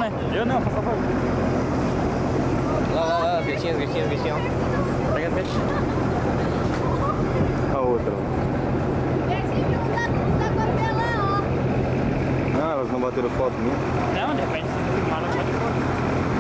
vai? Eu não, por favor. Lá, peixinhos. Pega peixe. A outra. Ah, elas não bateram foto minha? Não, de repente se filmar ela pode pôr.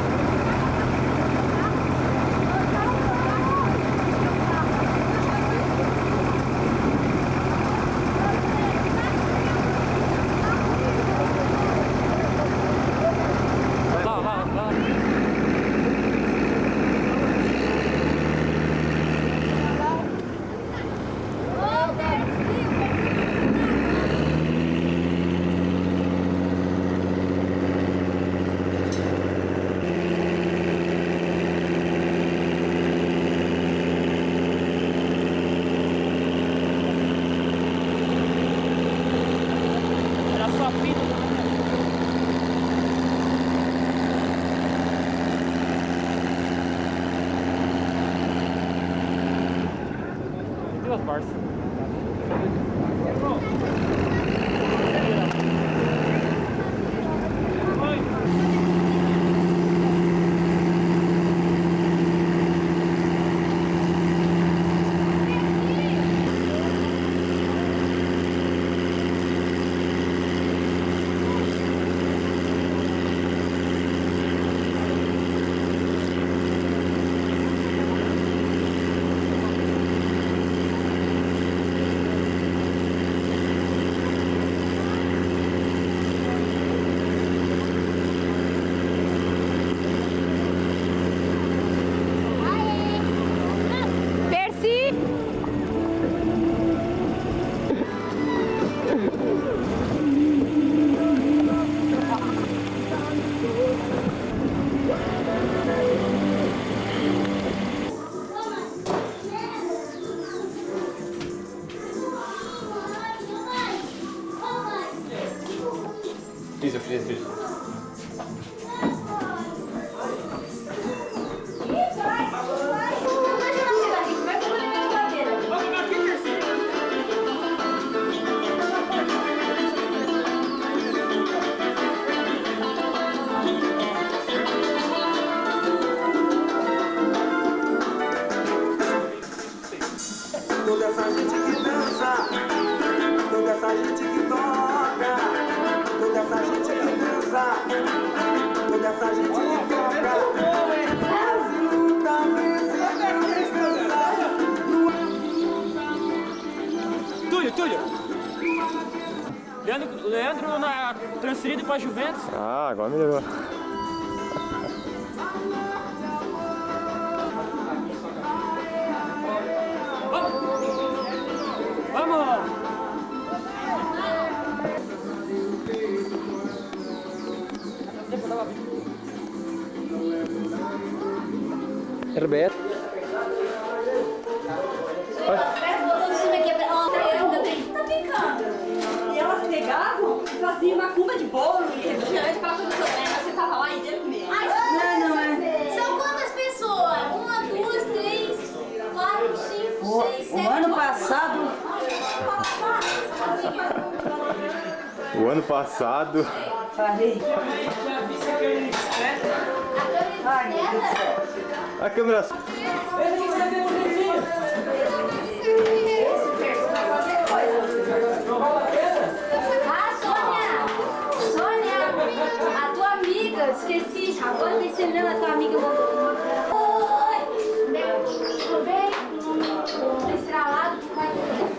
Duas Barças. Fiz. Toda essa gente que dança, toda essa gente que toca, toda essa gente que dança, toda essa gente que toca. Brasil tá vencendo esperança. Túlio! Leandro transferido pra Juventus. Ah, agora melhorou. Vamos! Herbeto. Tá brincando. E elas pegavam e faziam uma cuba de bolo e refrigerante para coisa toda. Você tava lá e dentro comer. Não é. São quantas pessoas? 1, 2, 3, 4, 5, 6, 7. O ano passado. O ano passado. Falei. Ai, meu Deus do céu. A câmera. Sônia, a tua amiga, esqueci, agora descendo a tua amiga mandou. Oi, tudo bem? Estralado, tu vai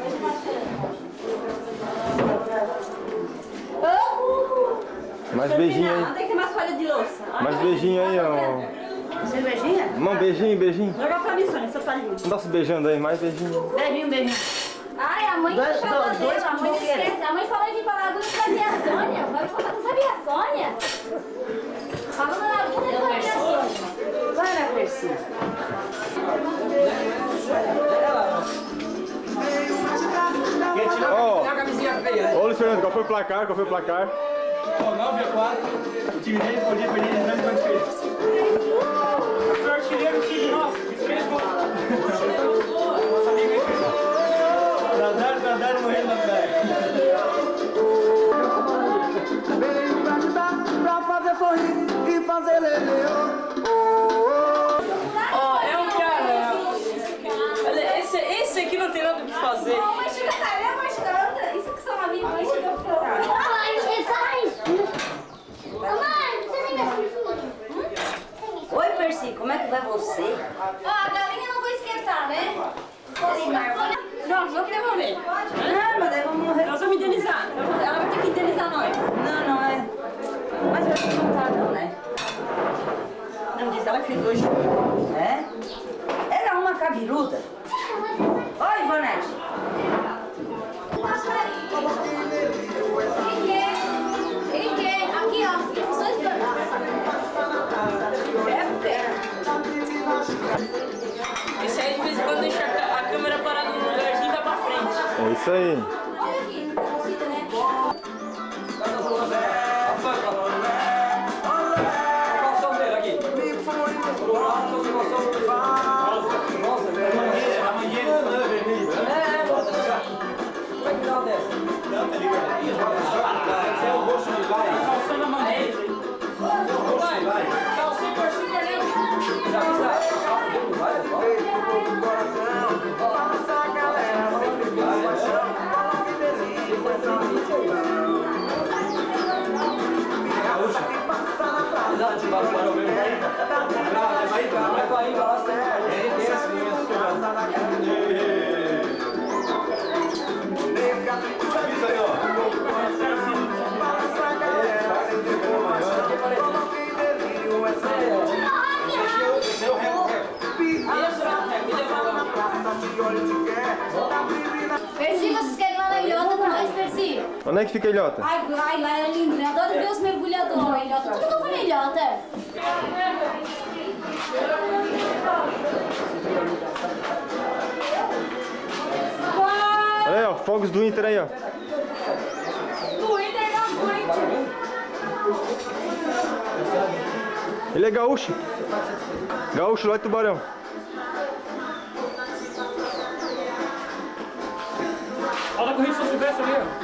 Mais beijinho aí. Não tem que ter mais folha de louça. Mais beijinho aí, ó. Cervejinha? Não, beijinho. Joga pra mim, Sônia, seu palhinho. Não dá se beijando aí, mais beijinho. Beijinho. Ai, a mãe que chama dois a mãe esquece. A mãe falou de falar não sabia a Sônia. Vai contar que não sabia a Sônia. Falando na Laguna, não sabia a Sônia. Vai na Percy. Ô, Luiz Fernando, qual foi o placar? 9-4. O time dele podia perder de 2 pontos feitos. Eu sou artilheiro do time nosso. Nosso amigo aí fez. Nadar morrendo na praia. Veio pra ajudar, pra fazer sorrir. fazer lelê. Ó, é um cara. Olha, esse aqui não tem nada o que fazer. Ô, mãe, chega, tá vendo, mãe, chega, isso que são amigos, mãe, chega pro outro. Mãe, você tem minha Oi, Percy, como é que vai você? Ó, a galinha não vou esquentar, né? Não, vamos devolver. Não, mas daí vamos morrer. Nós vamos indenizar. Ela vai ter que indenizar nós. Não é. Mas eu acho que não tá, não, né? Não, diz ela que fez hoje. É? Ela é uma cabeluda. Oi, Ivonete. Ele quer. Aqui, ó. Só esperar. Esse aí de vez em quando deixa a câmera parada no lugarzinho e vai pra frente. É isso aí. Olha aqui, torcida, né? Percy, vocês querem lá na ilhota com nós, Percy? Onde é que fica a ilhota? Ai, lá é lindo, né? Adoro ver os mergulhadores na ilhota. Tudo que eu vou na ilhota. Olha aí, ó, fogos do Inter aí, ó. Do Inter na frente. Ele é gaúcho. Gaúcho lá de Tubarão. Olha a corrida São Silvestre ali, ó.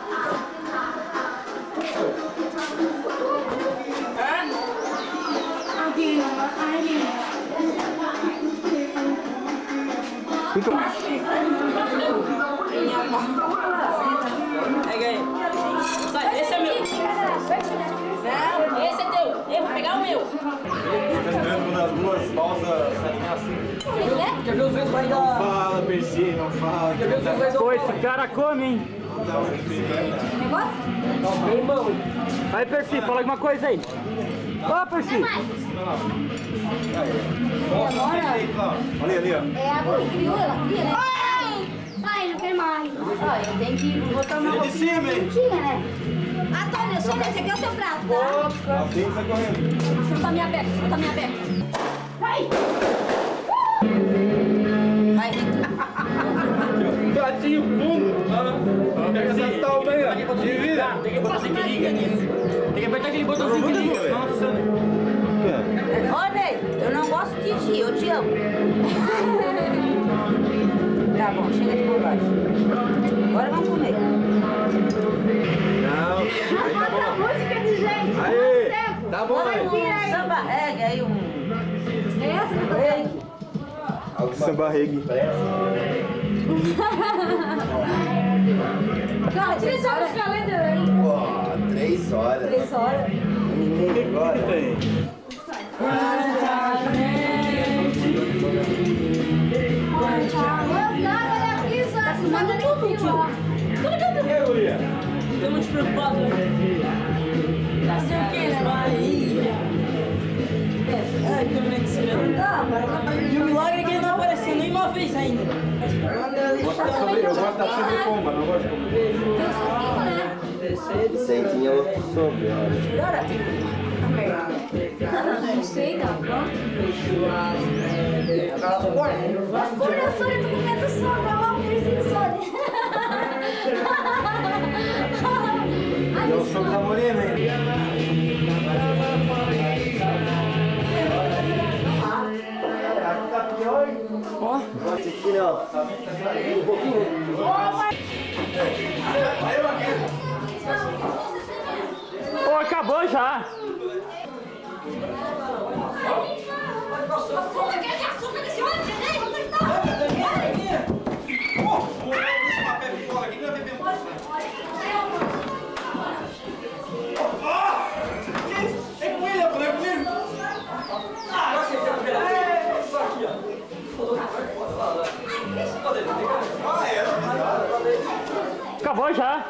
Pega aí. Sai, esse é meu. Não, esse é teu. Eu vou pegar o meu. Tá esperando uma das duas pausas se alinhar assim. Quer ver os vezes vai dar. Fala, Percy, não fala. Quer ver os vezes vai dar. Pô, esse cara come, hein? Meu irmão. Aí, Percy, fala alguma coisa aí. Ó, Percy. Olha ali, ó. É a que criou, ela cria, né? Ai, não quero mais. Ó, eu tenho que botar uma roupinha bonitinha, né? Antônio, Sônia, esse aqui é o teu prato, tá? Assim sai correndo. Chuta a minha beca, chuta a minha beca. Vai! Vai, Pratinho fundo. Pega essa tal bem, ó. De vira. Tem que botar que liga nisso. Tem que apertar aquele botãozinho que liga, senão não funciona. Ô, Ney, eu não gosto de ti, eu te amo. Tá bom, chega de bobagem. Agora vamos comer. Não. Bota a música de gente. Aí. Tá bom, Um samba reggae aí, reggae. Samba reggae. Cara, tira essa música lenta aí. Pô, 3 horas. 3 horas. Ninguém agora. Tá fumando tudo, tio. Tô muito preocupado. Tá sei o que, né? Vai. Ai, como é que se vê? E o milagre é que ele não apareceu nem uma vez ainda. Eu gosto da sobrepomba, não gosto de comer. Sentinha outro sobre, Não sei, tá pronto. Aquelas porcas. Olha, Sônia, eu tô com medo do sono. Olha o Percy, Sônia. E o sobre da morena, hein? Ó. Aqui não. Um pouquinho. Pô, acabou já. Açúcar, quer açúcar desse monte de gente? Onde está? Acabou já.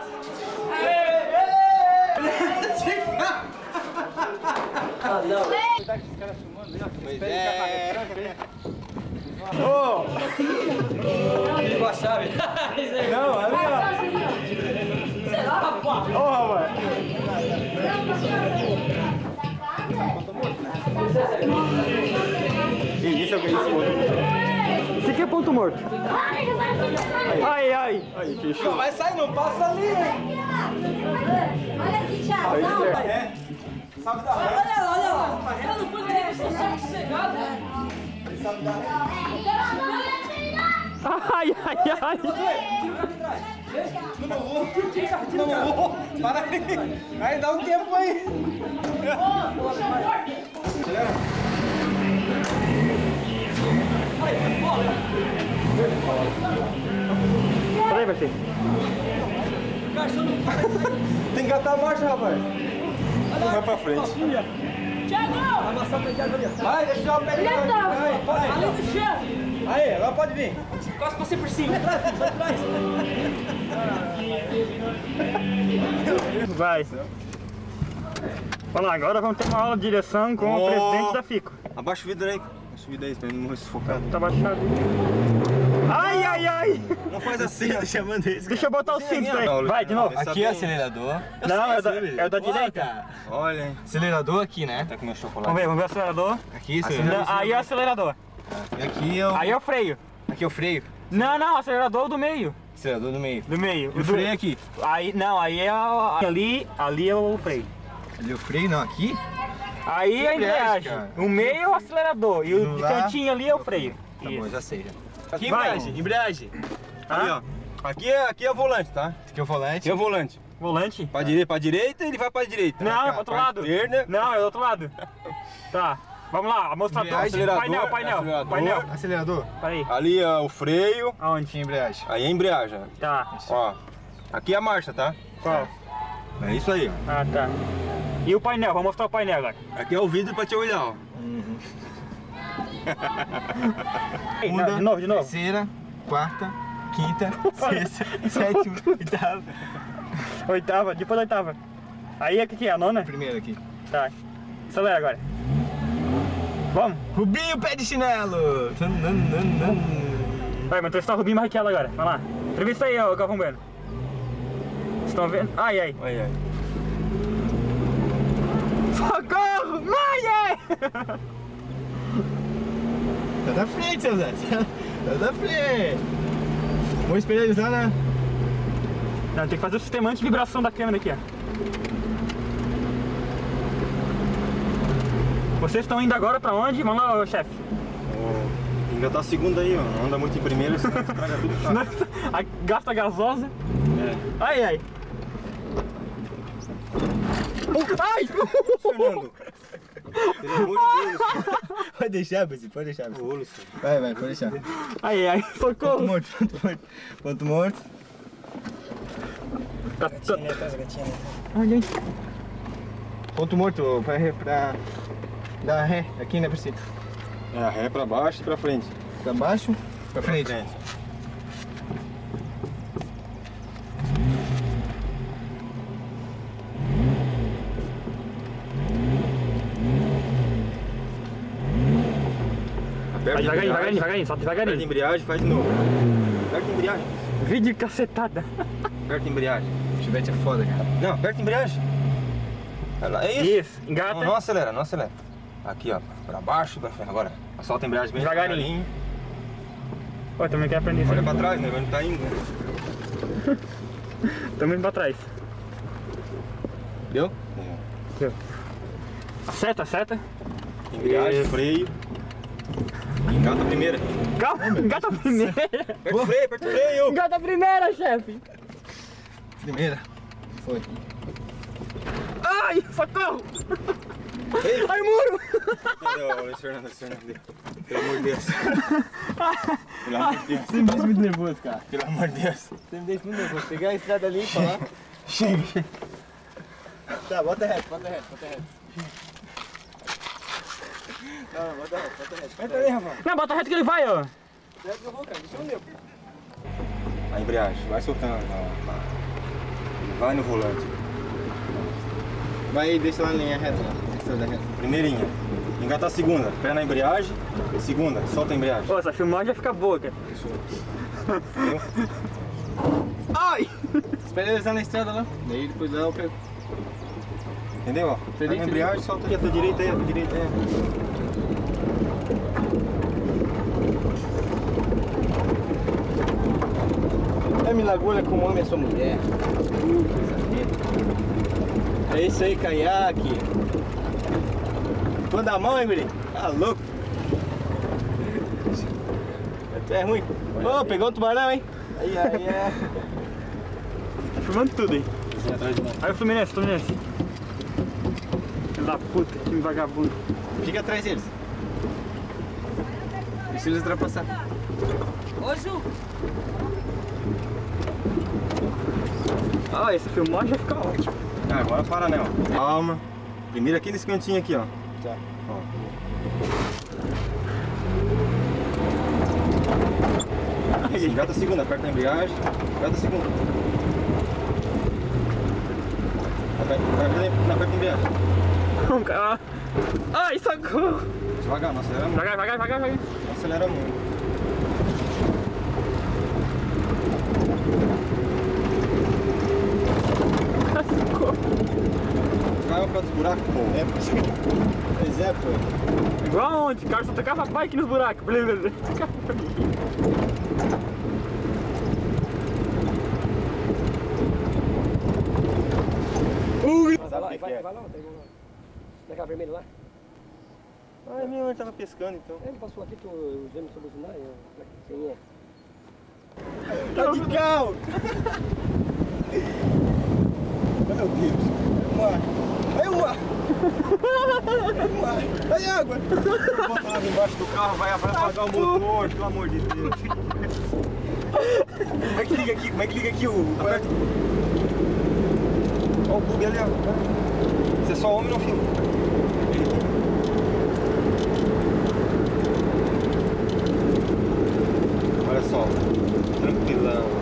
Ô! Com a chave. Não, ali ó. Ô, rapaz. Isso é o que isso Isso aqui é ponto morto. Ai, ai. Aí, fechou. Mas sai, não passa ali, hein? Olha aqui, Thiago. Sabe da hora. Olha lá, olha lá. Eu não pude ter isso sossegado. Ai, ai, ai. Não vou. Para aí. Aí dá um tempo aí. Peraí, vai ser. Tem que catar a marcha, rapaz. Não vai pra frente. Thiago! Vai, deixa eu pegar. Vai. Ali do chefe! Aí, agora pode vir. Quase passei por cima. Vai. Vamos lá, agora vamos ter uma aula de direção com o presidente da FICO. Abaixa o vidro aí. Abaixa o vidro aí, pra ele não morrer sufocado. Tá baixado. Ai, ai, ai. Não faz assim, tá chamando isso. Deixa eu botar o cinto aí. Vai, de novo. Aqui é o acelerador. Não, é o da direita. Olha, hein. Acelerador aqui, né? Tá com meu chocolate. Vamos ver o acelerador. Aqui, Não, aí é o acelerador. E aqui é o... Aí é o freio. Aqui é o freio. Não, acelerador do meio. Acelerador do meio. Do meio. E o freio aqui. Aí, não, aí é ali é o freio. Ali é o freio, não, aqui? Aí é a embreagem. cara. O meio é o acelerador e o de lá. cantinho ali é o freio. Tá bom, já sei. Aqui Vai. Embreagem. Ali, ó. Aqui é o volante, tá? Aqui é o volante. Aqui é o volante. Volante? Pra direita, ele vai pra direita. Não, é Pra pro outro pra lado. esquerda. Não, é do outro lado. Tá. Vamos lá, mostrador. Acelerador, Painel. Acelerador. Peraí. Ali é o freio. Aonde? Aqui é a embreagem. Aí é a embreagem. Tá. Ó. Aqui é a marcha, tá? Qual? É isso aí, ó. Ah, tá. E o painel? Vamos mostrar o painel agora. Aqui é o vidro pra te olhar, ó. Ei, não, de novo. Terceira, quarta, quinta, sexta, sétima, oitava. Oitava, depois da oitava. Aí é o que é? A nona? Primeiro aqui. Tá. Acelera agora. Vamos. Rubinho, pé de chinelo. Vai, mas entrevistar o Rubinho Barrichello agora. Vai lá. Entrevista aí, ó, Galvão Bueno. Vocês estão vendo? Ai, ai. Ai, ai. Socorro! Ai, ai! Tá da frente, seu Zé. Tá da frente. Vou espelhar, né? Não, tem que fazer o sistema anti-vibração da câmera aqui, ó. Vocês estão indo agora pra onde? Vamos lá, chefe. Engatar a segunda aí, ó. Não anda muito em primeiro, senão estraga tudo o carro. Gasta gasosa. É. Ai, ai. Ai! Fernando. Pelo amor de Deus. Pode deixar, Bessi, pode deixar. Ô, Lúcio. Vai, pode deixar. Ai, ai, Ponto socorro. morto, ponto morto. Ponto morto. Tá, Onde, hein? Ponto morto pra dar ré aqui, né, Priscila? É, a ré pra baixo e pra frente. Pra baixo, pra frente. Aperta a Devagarinho, só Aperta a devagarinho. embreagem, faz de novo. Aperta a embreagem. Vídeo cacetada. Aperta a embreagem. Chivete é foda, cara. Não, aperta a embreagem. É isso. Isso, engata. Não acelera, não acelera. Aqui, ó, pra baixo e pra frente. Agora, solta a embreagem bem Devagarinho. Pô, eu também quero aprender isso. Olha pra trás, né? Onde tá indo, né? Também indo pra trás. Deu? Seta. Embreagem, freio. Engata a primeira. Calma, engata a primeira. Aperta o freio. Engata a primeira, chefe. Primeira. Foi. Ai, socorro. Ai, muro! Não, Luiz Fernando. Pelo amor de Deus. Pelo amor de Deus. Você me deixa muito nervoso, cara. Pelo amor de Deus. Você me deixa muito nervoso. Pegar a estrada ali e falar. Chega. Tá, bota reto. Não, bota reto. Entra ali, rapaz. Não, bota reto que ele vai, ó. Reto que eu vou, cara. Deixa eu ler. A embreagem, vai soltando. Vai no volante. Vai, deixa lá na linha reta. Estrada reta. Primeirinha. Engata a segunda. Pé na embreagem. Segunda, solta a embreagem. Pô, essa filmagem vai ficar boa, cara. Ai! Espera eles lá na estrada lá. Daí depois lá eu pego. Entendeu? Ó? Pega a embreagem, solta aqui. A tua direita aí, a tua direita aí. É milagulha como homem é sua mulher. É isso aí, caiaque. Tu anda a mão, hein, guri? Tá louco. É ruim. Ô, pegou um tubarão, hein? Aí, é. Tá filmando tudo, hein? Atrás de mim. Aí o Fluminense. Filho da puta, time vagabundo. Fica atrás deles. Deixa eles ultrapassar. Ô, Ju. Ah, essa filmagem vai ficar ótima. Agora para, né? Ó. Calma. Primeiro aqui nesse cantinho aqui, ó. Tá. Ó. Engata a segunda, aperta a embreagem. Engata a segunda. Aperta a embreagem. Cara. Ai, socorro! Devagar, não acelera muito. Devagar. Não acelera muito. Vai para os buracos, pô. Pois é, pô. Igual aonde? O cara só tocava bike nos buracos. Vai lá, pega lá. Naquela vermelha lá? Ah, minha mãe tava pescando então. Ele passou aqui, tu vendo seu buzinar, quem é? Radical! Meu Deus! Vai o mar! Vai água! Vou botar lá embaixo do carro, vai apagar o motor, pelo amor de Deus. Como é que liga aqui? Como é que liga aqui o... Olha o bug ali, ó. Você é só homem no filme. Olha só, tranquilão.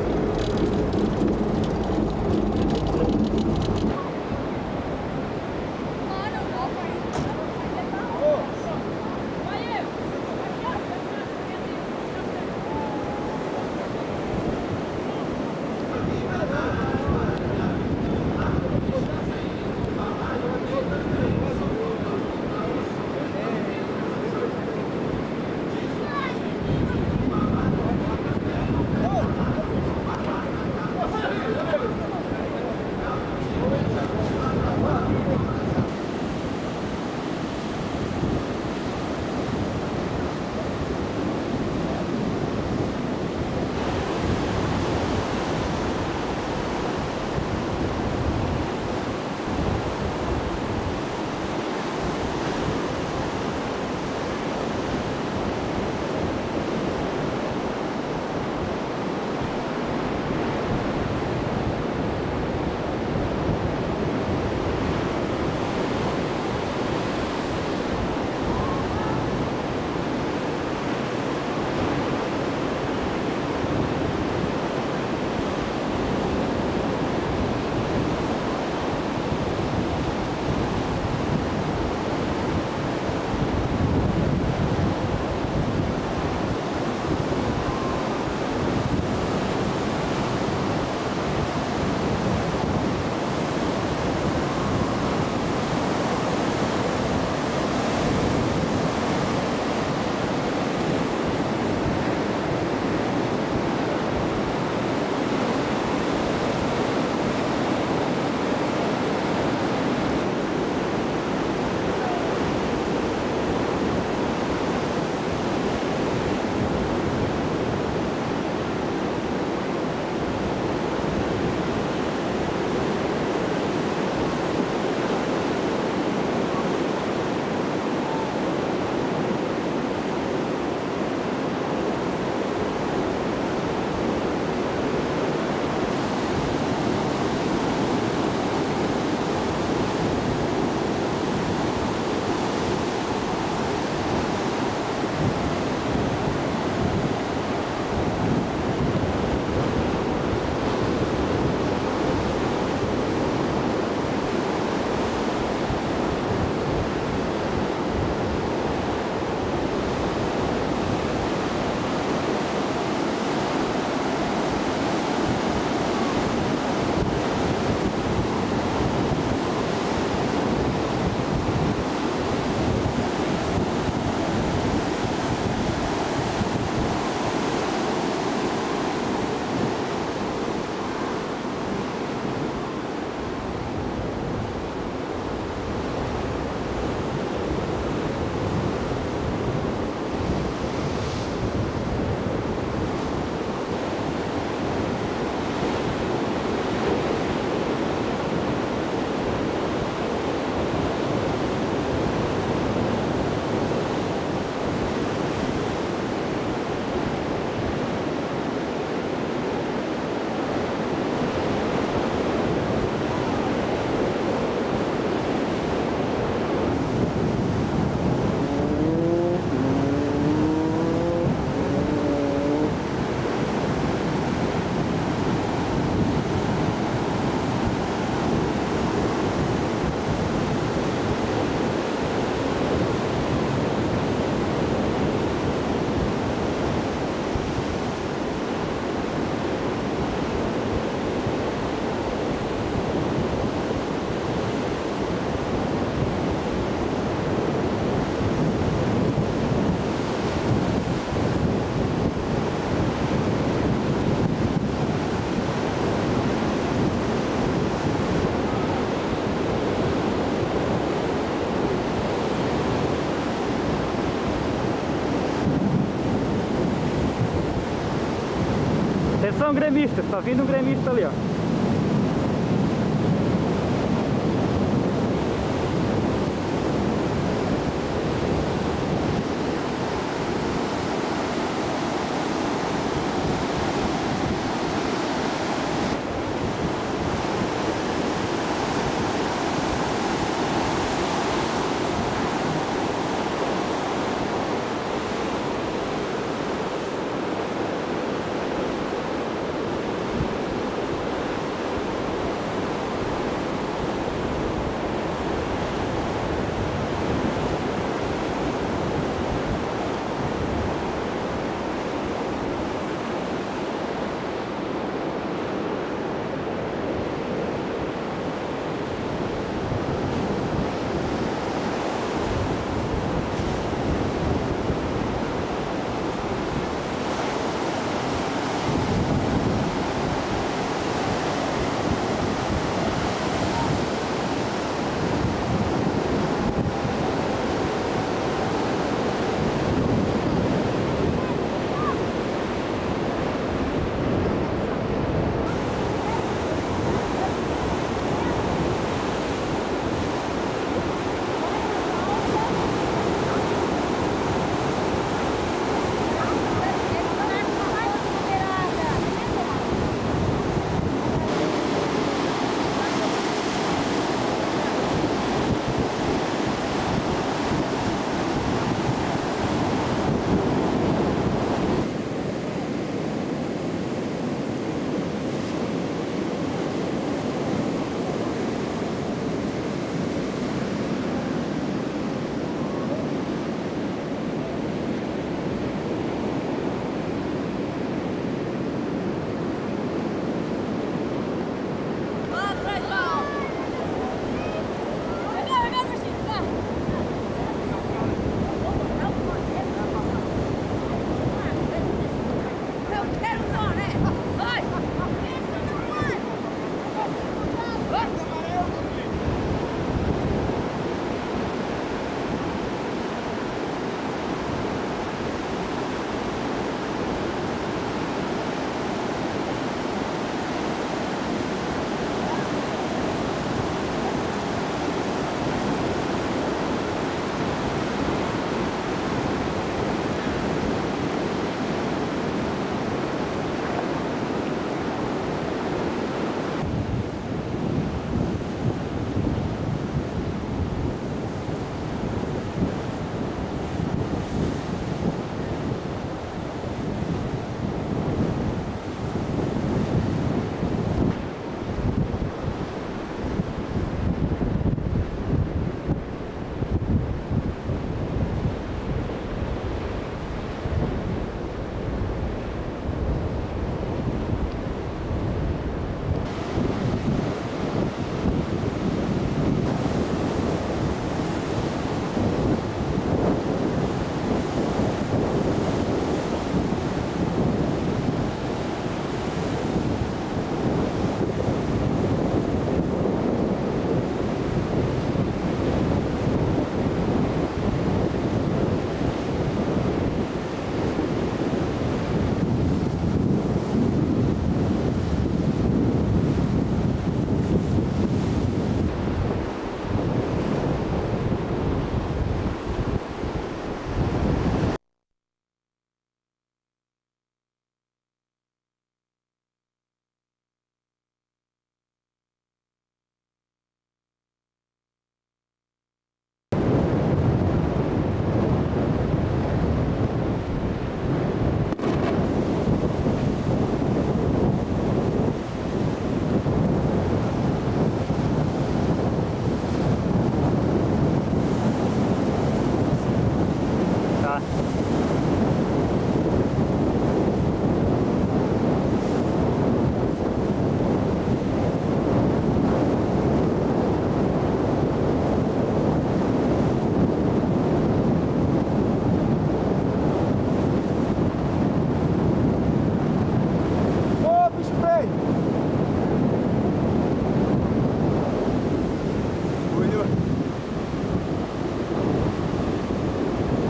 Atenção, gremistas, tá vindo um gremista ali, ó.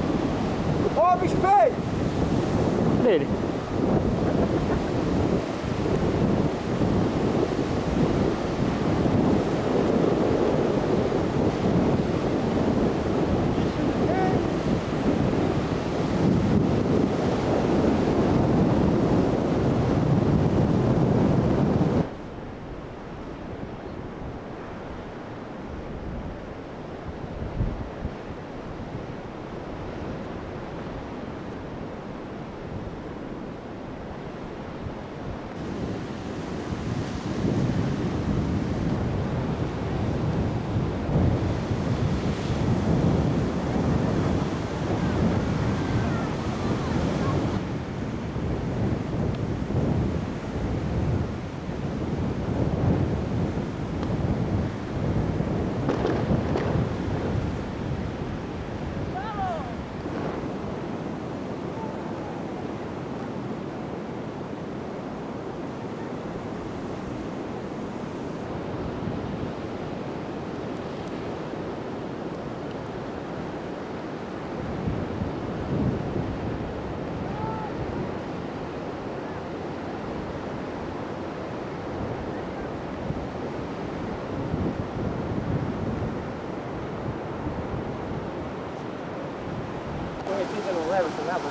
Dele. aqui você não leva, você leva?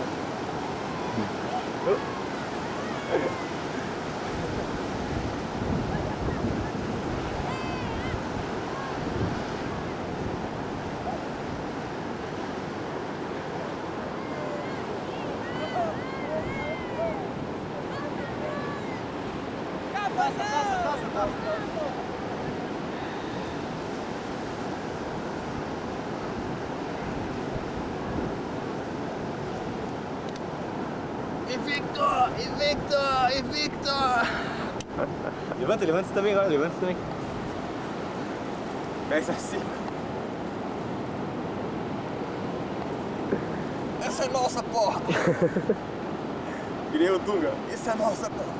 Invictor! Invictor! Invictor! Levanta, levanta você também agora, levanta você também. Pega assim. Essa é nossa, porra! Virei o Dunga. Essa é nossa, porra!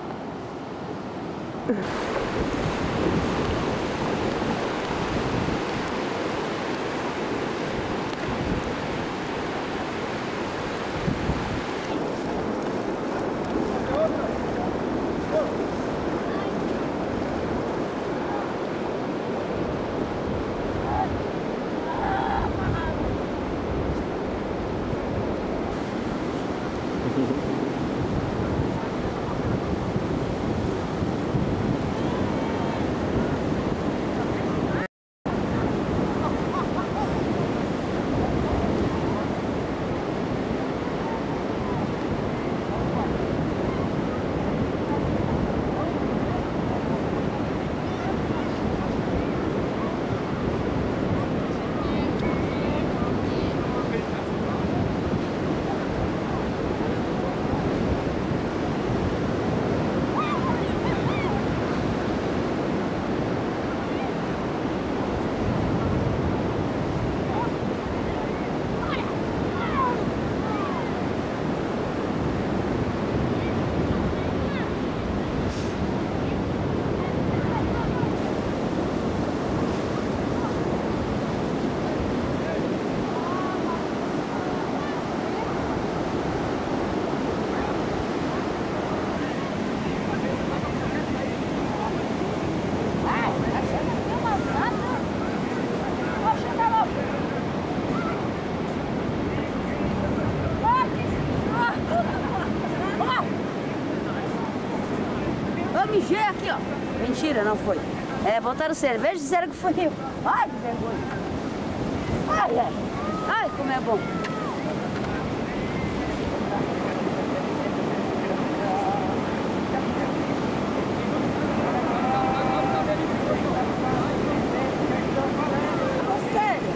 Mijei aqui, ó. Mentira, não foi. É, botaram cerveja e disseram que foi eu. Ai, que vergonha. Ai, ai. Ai, como é bom. Sério?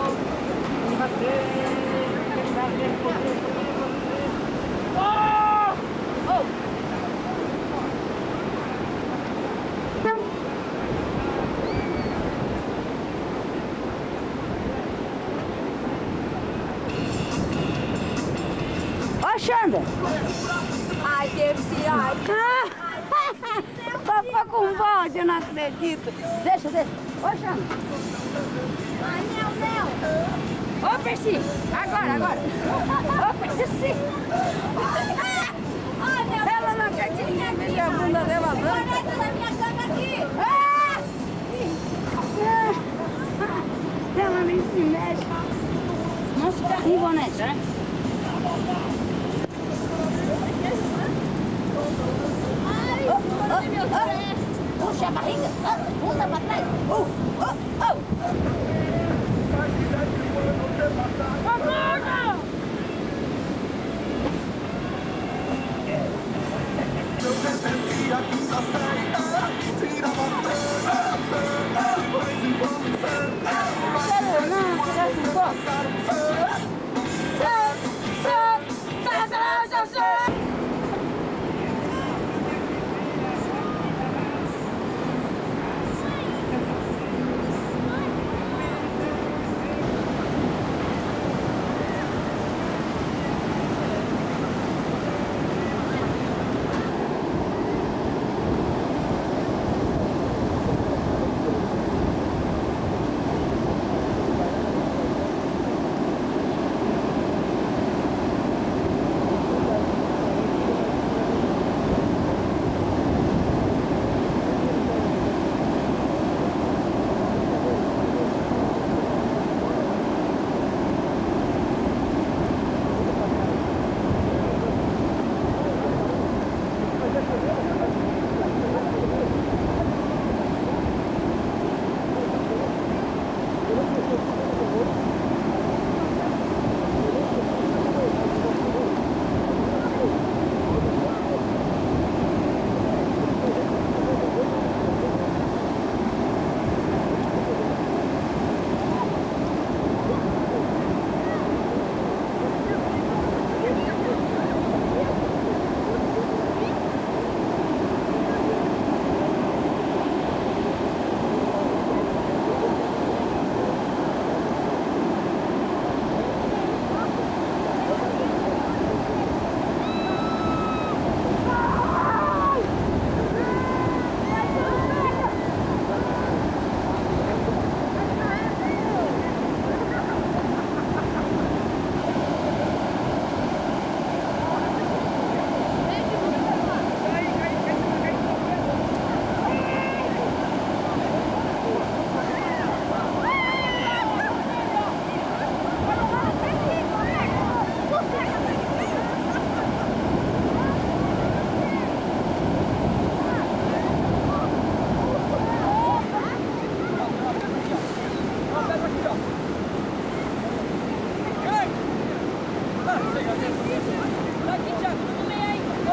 Xanda! Ai, Debsi, ai. Papai com balde, eu não acredito. Deixa. Ô, Xanda. Ai, não. Ô, Percy. Agora. Ô, Percy. Ai, meu Deus. Ela não acredita, veja a bunda dela branca. Parece da minha cama aqui. Ela nem se mexe. Não se carrega, honesta, né? Puxa a barriga, bunda pra trás.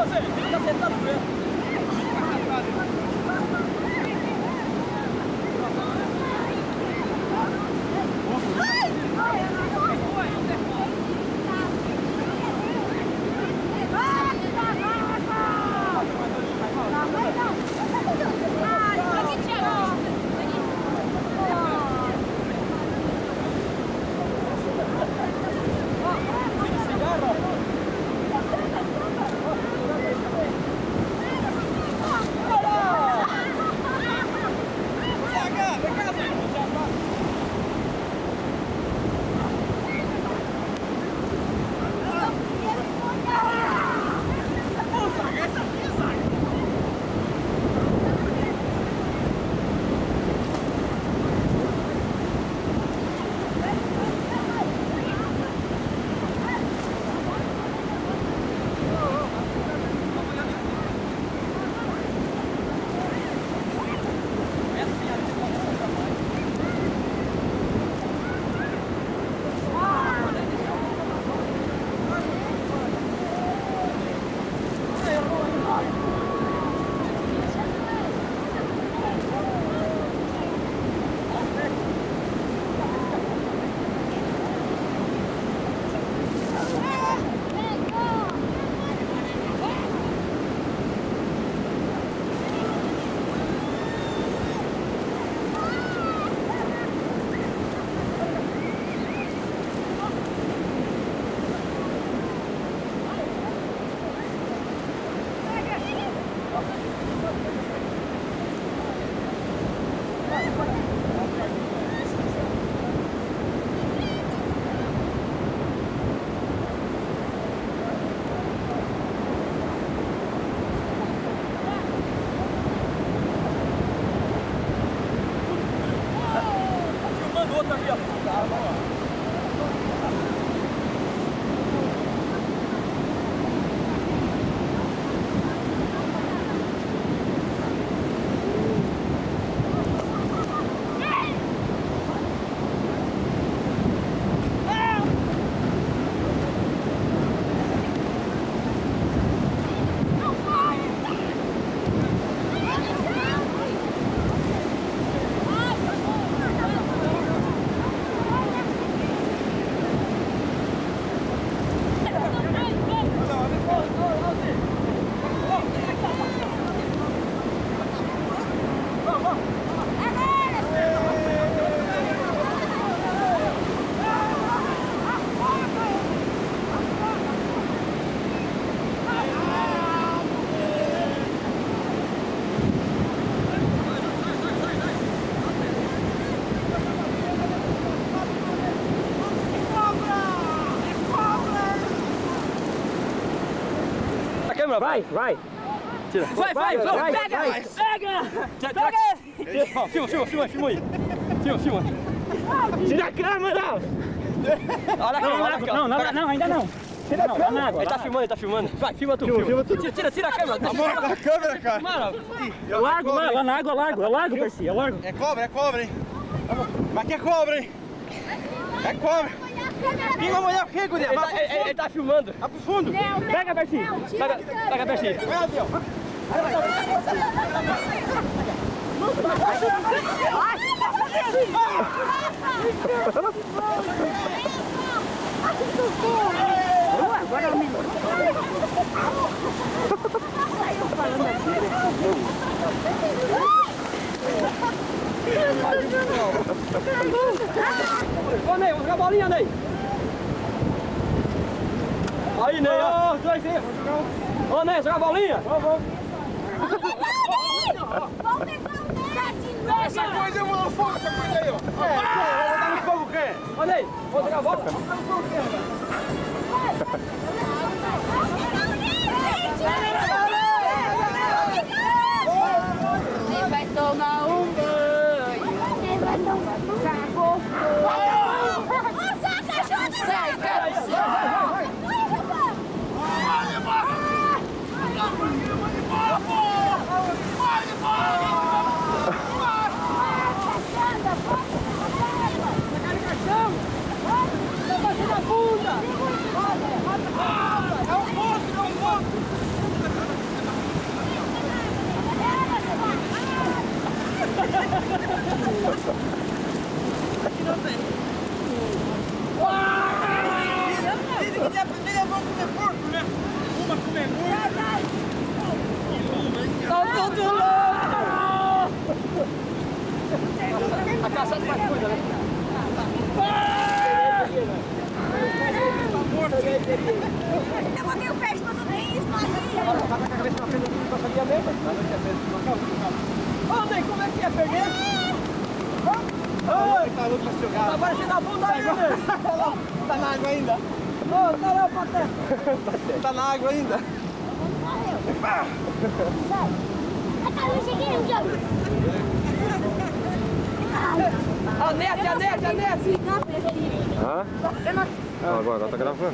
Vai, vai. Tira. Vai, pega! Pega! Ó, filma aí. Filma. Tira a câmera! Olha a câmera. Não, ainda não. Tira não, na água. Ele tá filmando. Vai, filma tu. Tira a câmera. Amor, da câmera, cara. Mano, eu largo lá na água, eu largo, Percy, eu largo. É cobra, hein? Mas que é cobra, hein? É cobra. Quem vai molhar o quê, guria? Ele tá filmando. Vai pro fundo. Pega, Percy. Pega, Percy. Vai, Abiel. Agora aumentou. Saiu falando Ô, Ney, vamos jogar bolinha, Ney. Aí, Ney, ó. Ô, Ney, jogar bolinha. Vamos. Essa coisa eu vou no fogo, essa coisa aí, ó. Vou botar no fogo o quê? Ô, Ney, vamos jogar bola? Vamos jogar no fogo o quê, Ele vai tomar um banho. Ele vai tomar um banho. Saca, ajuda! Sai, cara! É um monstro! comer porco, né? Uma comer porco. Tá tudo louco! A caçada faz coisa, né? Eu botei o peixe pra tu nem esmagar. Olha, tá com a cabeça na frente do que passaria mesmo. Ô, Ney, como é que é perder? Oi! Tá louco pra se jogar. Tá parecendo a bunda aí, Ney! Tá na água ainda. Ô, tá lá, Pateta! Tá na água ainda. A net! Hã? Agora tá gravando.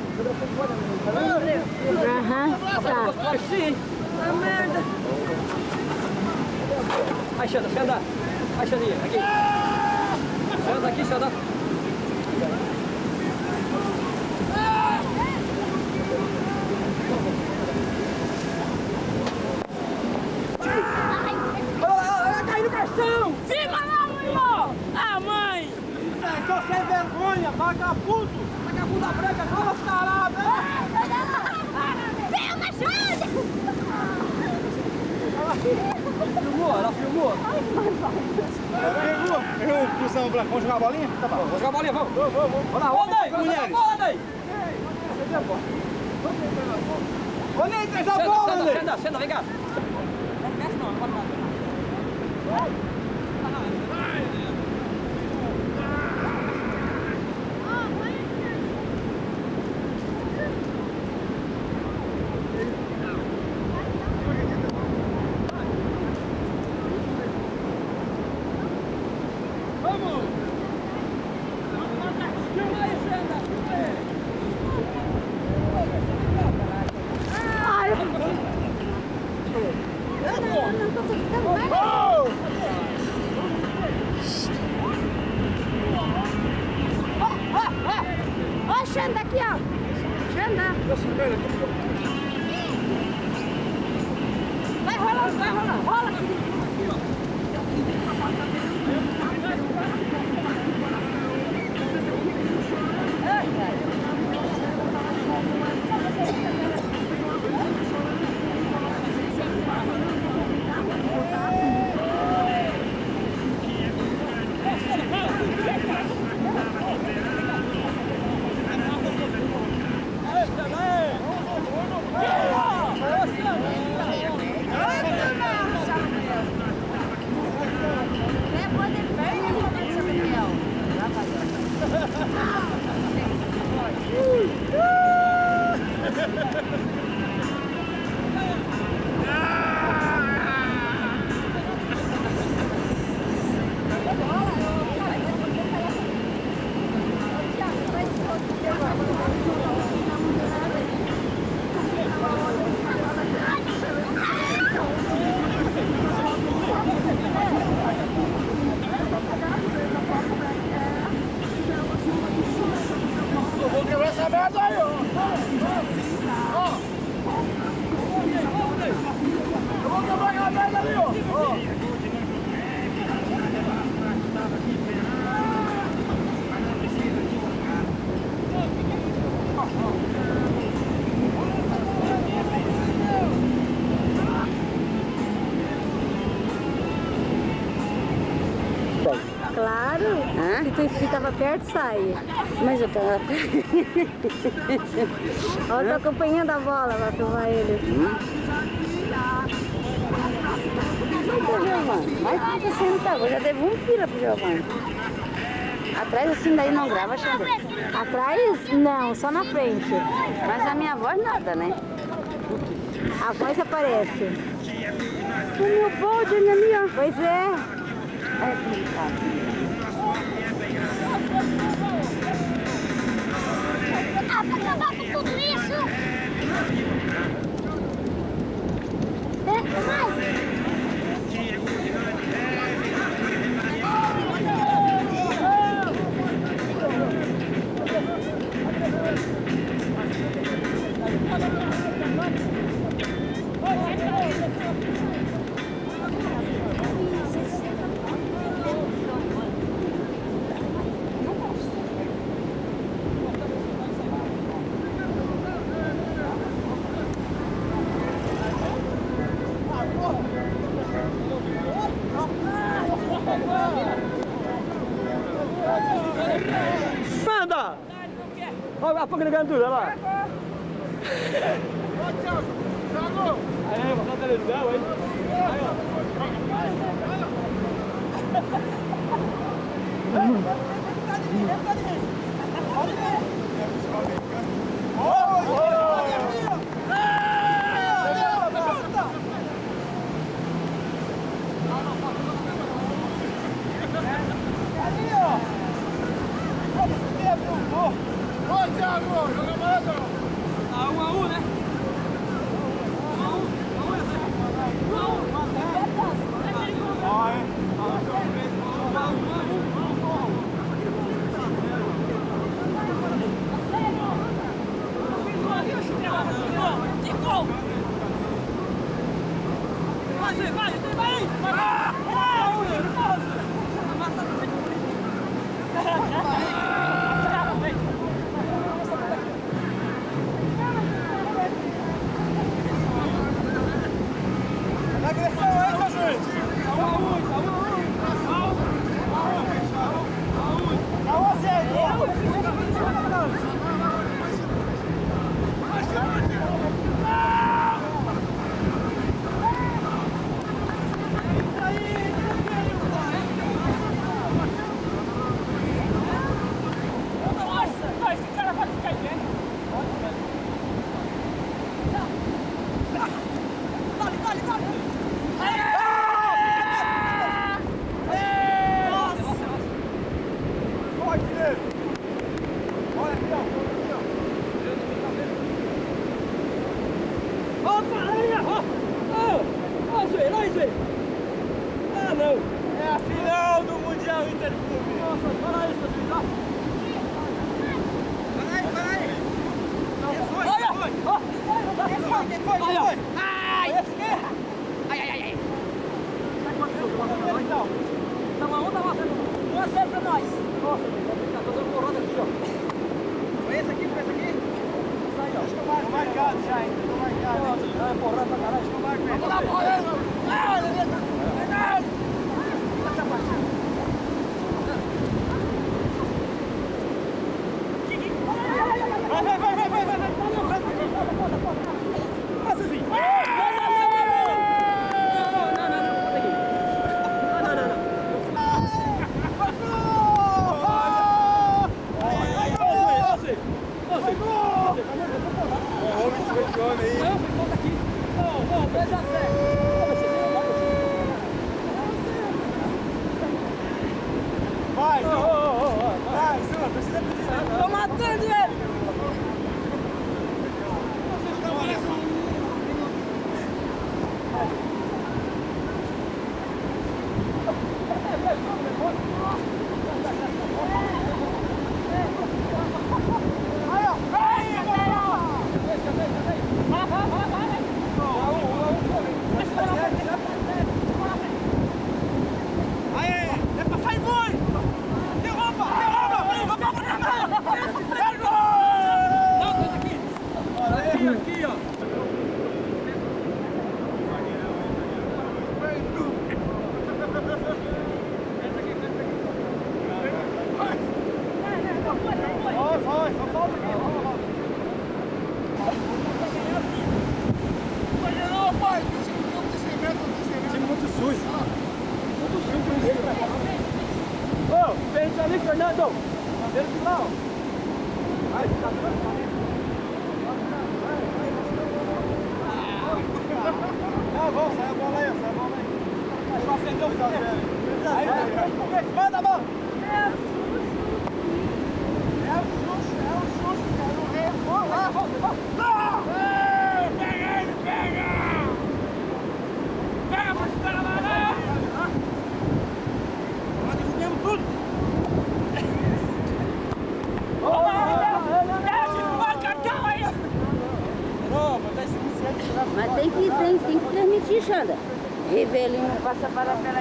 Aham, tá. Sim! Ah, merda! Aí, Xanda, Xanda! Aí, Xandinha, aqui! Xanda aqui, Xanda! Olha, caiu no caixão! Fica lá, irmão! Ah, mãe! Tô sem vergonha, vagabundo. Vagabunda branca, fala os caralho! Vem, cachorro! Ela filmou! Pegou o cuzão branco. Vamos jogar a bolinha? Tá bom. Vamos jogar a bolinha, vamos! Vamos lá, ô Ney! mulheres. Bola, Ney! Ô, Ney, traz a bola, Ney. Senta, vem cá! Ó, Xanda, aqui, ó. Xanda. Vai rolando, rola. Claro. Se tu ficava perto, sai. Mas eu tava... Ó, eu tô acompanhando a bola, vai filmar ele. Mas fica sentado, eu já devo um pila pro Giovanni. Atrás assim daí não grava, Xandra? Atrás? Não, só na frente. Mas a minha voz nada, né? A voz aparece. O meu bode ali, ó. Pois é. É complicado. Ah, pra acabar com tudo isso! Vai! Olha a pouco de gandula lá. Aí, vou fazer televisão, hein? Mas tem que transmitir, Xanda. Rivelinho passa para pela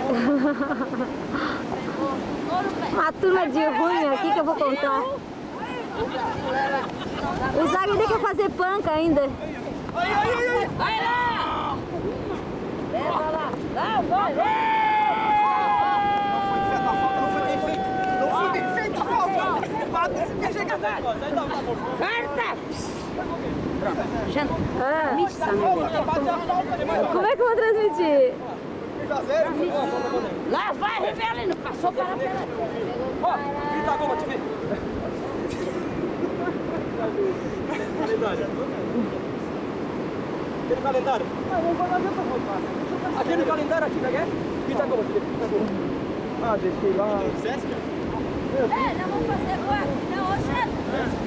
Uma turma de ruim aqui que eu vou contar. O Zagre quer fazer panca ainda. Vai lá! Leva lá! Vai! Não foi bem feito a falta! Carta! Como é que eu vou transmitir? Lá vai, Rivelino, passou para lá. Ó, grita a goma, te vê. Calendário. Aquele calendário. Aquele calendário aqui, né? Grita a goma, te vê. Ah, deixei lá. Não, vamos fazer agora. Não, ô chefe.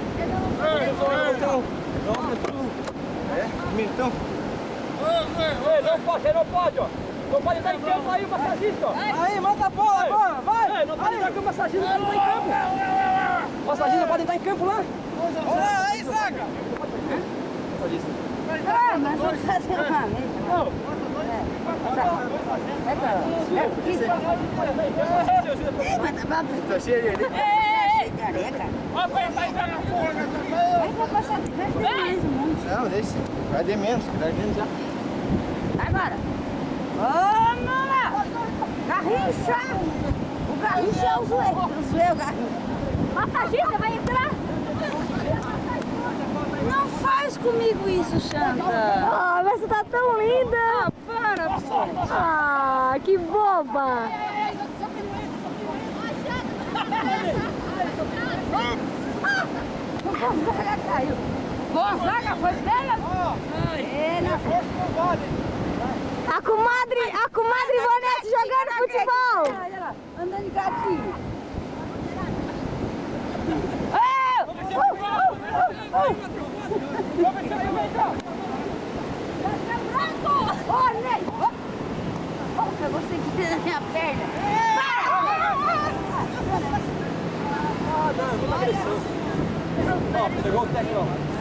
Mentão. Não pode, ó. Não pode estar em campo aí o massagista, ó. Aí, manda a bola agora, vai! Não pode estar com o massagista, não pode estar em campo. O massagista pode estar em campo lá. Olha aí, Zaga! Massagista. Mas vamos fazer uma vez. Tá cheio ali. Ei, careca. Vai passar de mais um monte. Não, deixa. Vai de menos, que vai menos já. Agora. Vamos lá. Garrincha. O Garrincha é o zoeiro. O zoeiro, o Garrincha. Massagista vai entrar? Não faz comigo isso, Xanta. Ah, mas você tá tão linda. Ah, para, pô. Ah, que boba. Gonzaga caiu. Gonzaga foi dela? É, na frente. A comadre Ivonete jogando futebol. Olha lá, andando de gatinho. Ô, Ney! Olha você que tem na minha perna. Ó, pegou o técnico, ó.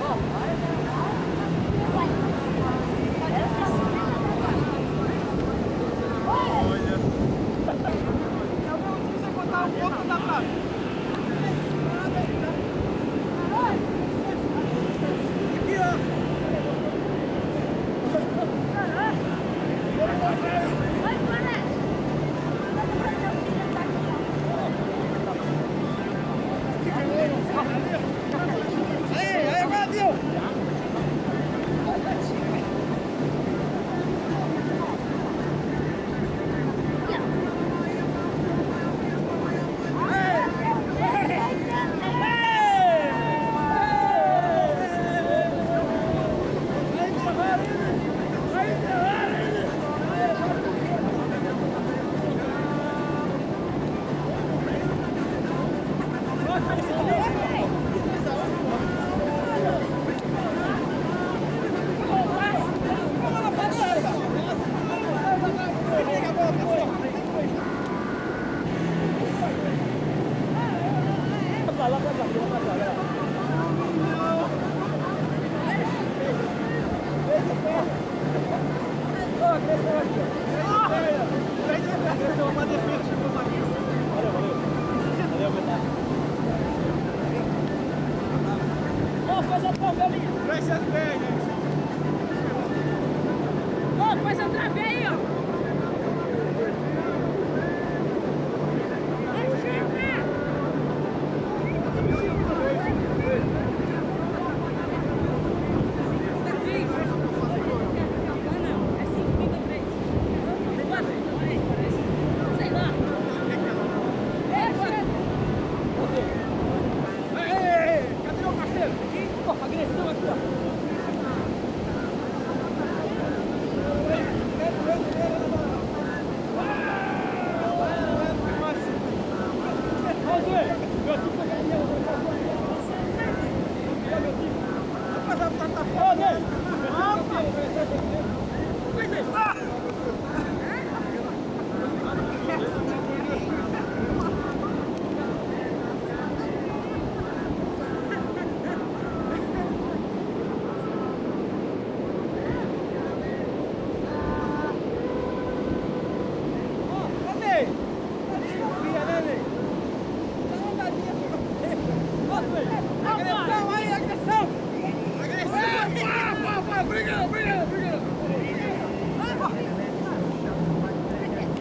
Faz a trave aí, ó.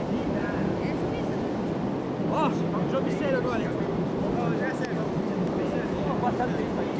Jogo sério agora. Já é sério.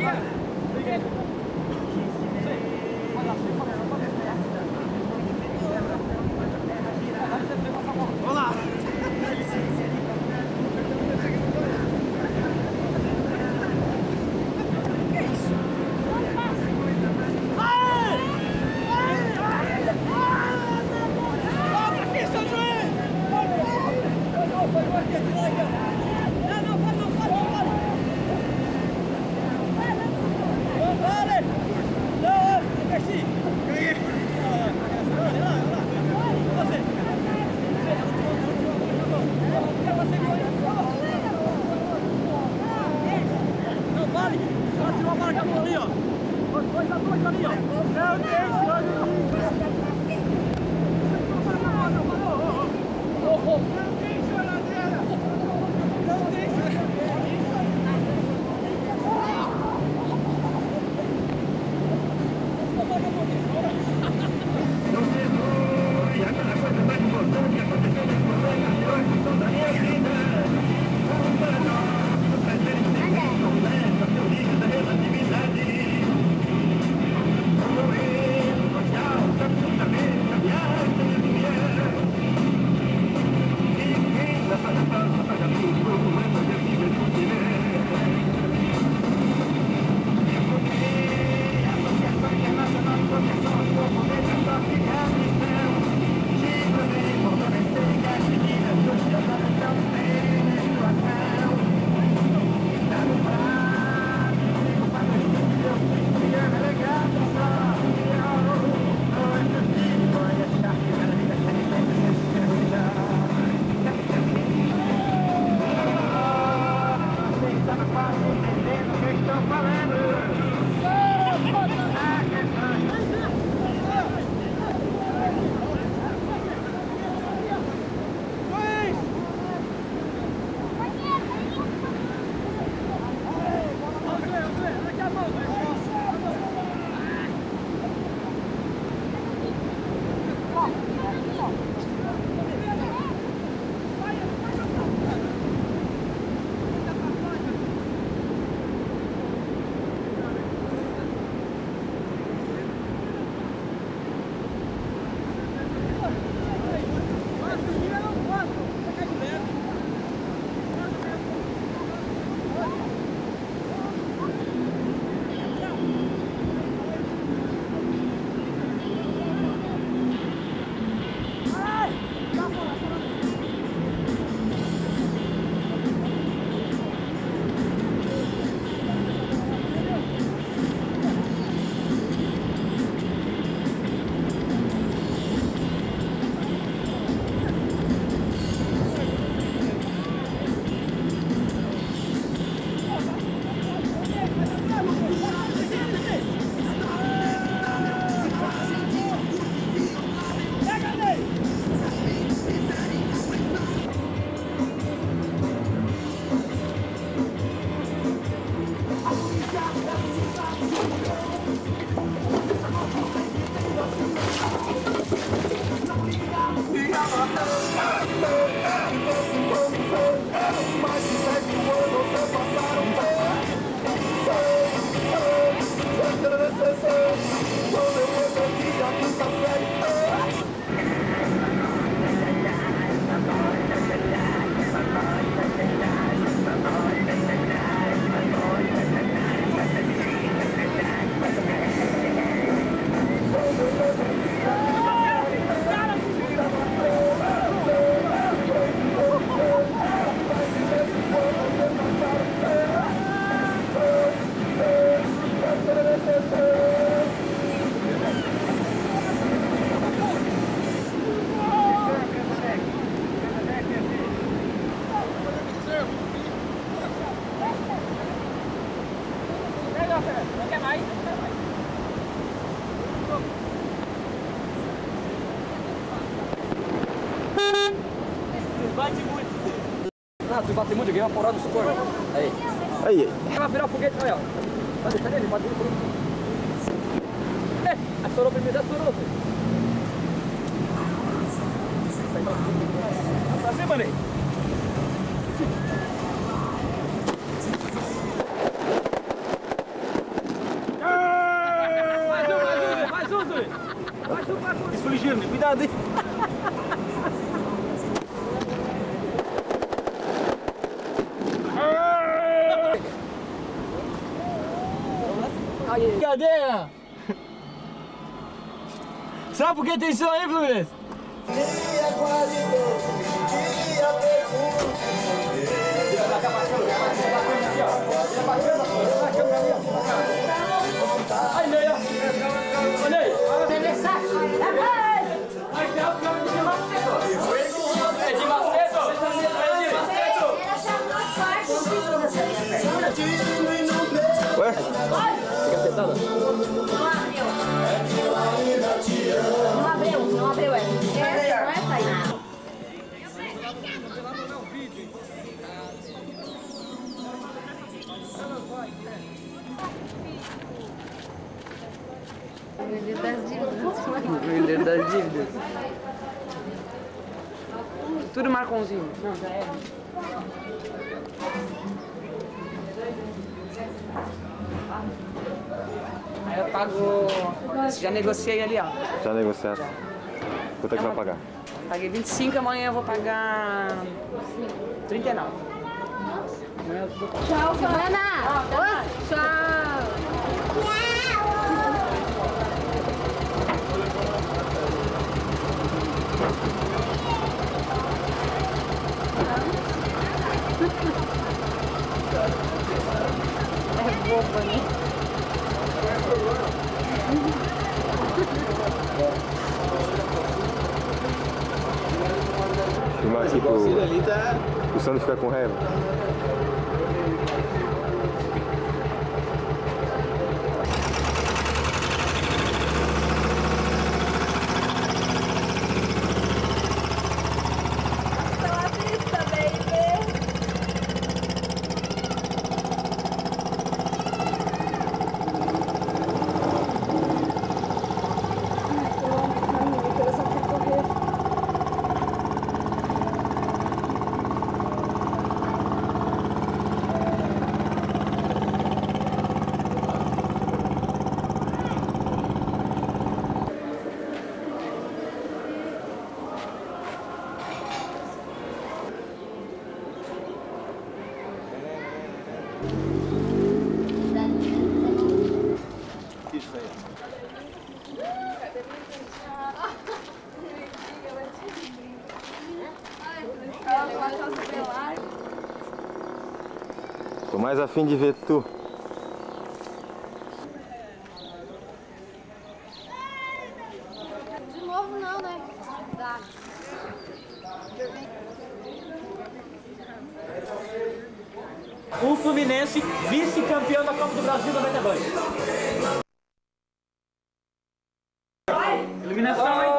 Tu bate muito, ganhei uma porrada no socorro. Aí. Aí. Vai virar o foguete, olha. Vai deixar ele, bate ele por um. Estourou primeiro, estourou. Pra cima, Ney. Isso ligeiro, cuidado aí. Brincadeira! Sabe por que tem isso aí, Fluminense? Dia quase todo dia pergunto. Olha aí, olha aí! É de Macedo? Ué? Fica apertada? Não abriu, é. Essa não é essa aí. Vender das dívidas. Vender das dívidas. Tudo Marconzinho. Não, já é. Aí eu pago... Já negociei ali, ó. Já negociaste? Quanto é que vai pagar? Paguei 25, amanhã eu vou pagar 39. Amanhã eu vou pagar. Tchau, Ana. Tchau. É boba, né? Filmar aqui pro Sandro ficar com raiva. Tô mais afim de ver tu. De novo não, né? Dá. O Fluminense, vice-campeão da Copa do Brasil 92. Eliminação, hein?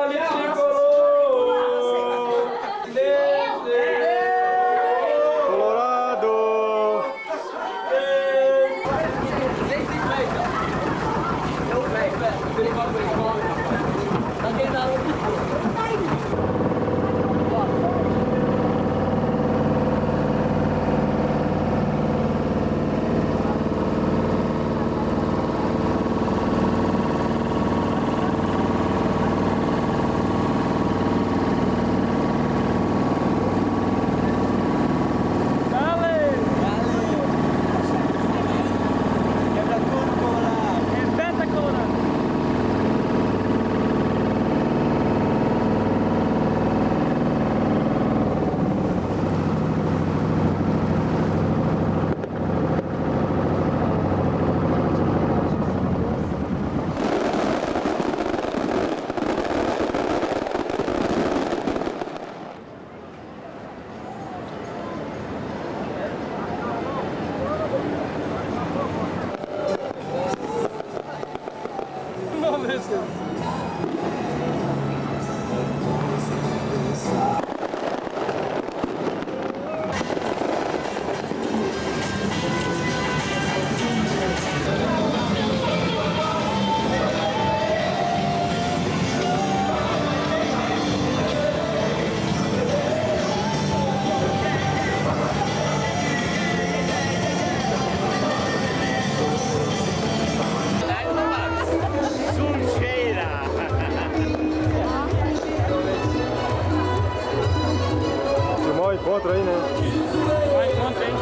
encontro aí, né? Vai, encontro aí.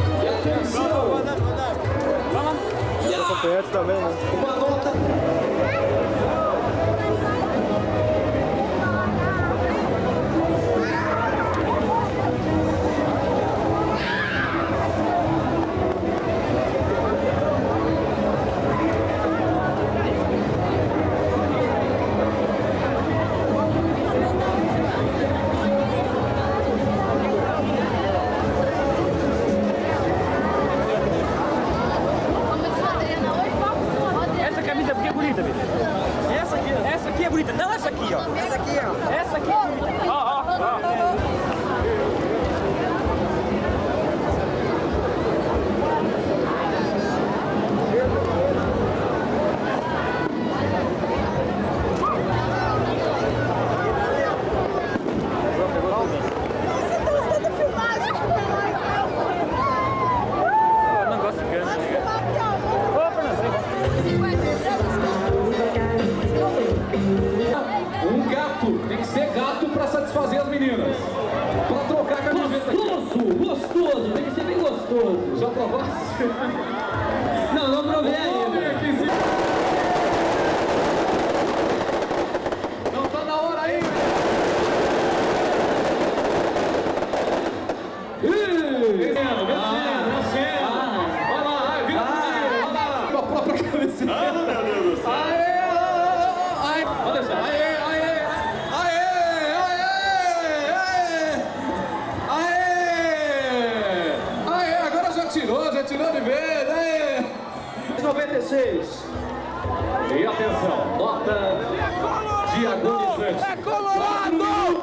Vamos. E os acompanhantes também, né? Uma nota. Essa camisa aqui é bonita, bicho. Essa aqui é bonita. Não essa aqui, ó. Essa aqui, ó. Essa aqui é bonita. Ó, ó, ó. Eu não gosto de câmera. Ô, Fernando, Um gato, tem que ser gato pra satisfazer as meninas. Pra trocar a camiseta aqui. Gostoso, tem que ser bem gostoso. Já provaste? Não provei ainda. Não tá na hora ainda. Descendo. Olha lá, vira olha lá. Com a própria cabecinha. Ah, meu Deus do céu. Olha só. Agora já tirou de vez. 96. E atenção, nota de agonizante. É colorado!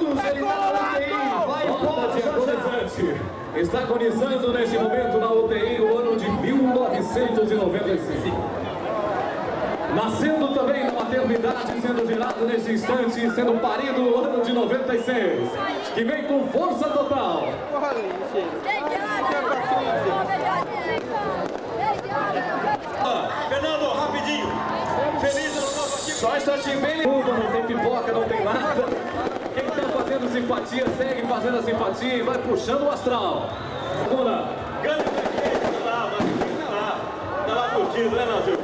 Nota de agonizante. Está agonizando neste momento na UTI o ano de 1995. Nascendo também na maternidade, sendo gerado nesse instante, sendo parido o ano de 96. Que vem com força total. Fernando, rapidinho. Feliz ano novo aqui. Só instantinho bem limpo, não tem pipoca, não tem nada. Quem tá fazendo simpatia, segue fazendo a simpatia e vai puxando o astral. Vamos lá. Tá lá curtindo, né, Nazil?